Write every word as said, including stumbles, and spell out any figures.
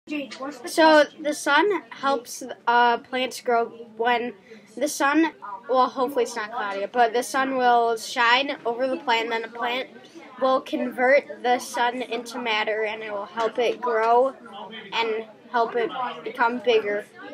So the sun helps uh, plants grow when the sun, well, hopefully it's not cloudy, but the sun will shine over the plant, and then the plant will convert the sun into matter, and it will help it grow and help it become bigger.